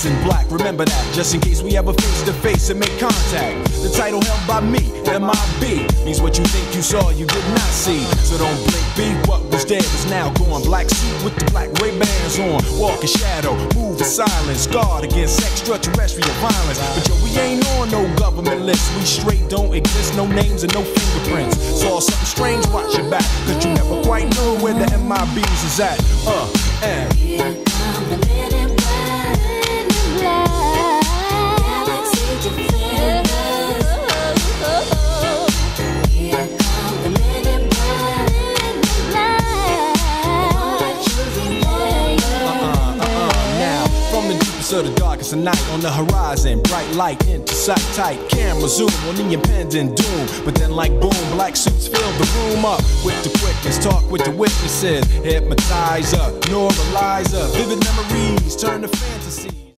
dressed in black, remember that, just in case we ever face to face and make contact. The title held by me, M.I.B. means what you think you saw, you did not see. So don't blink, be what was dead is now gone. Black suit with the black Ray-Bans on, walk in shadow, move in silence, guard against extraterrestrial violence. But yo, we ain't on no government list, we straight don't exist, no names and no fingerprints. Saw something strange, watch your back, cause you never quite know where the MIBs is at. And here come the men in black, galaxy defenders. Here come the men in black, what you remember. Now, from the deepest of the darkest of night, on the horizon, bright light into sight tight. Camera zoom on the impending doom, but then like boom, black suits fill the room up with the quickness. Talk with the witnesses, hypnotizer, neuralizer, vivid memories turn to fantasy.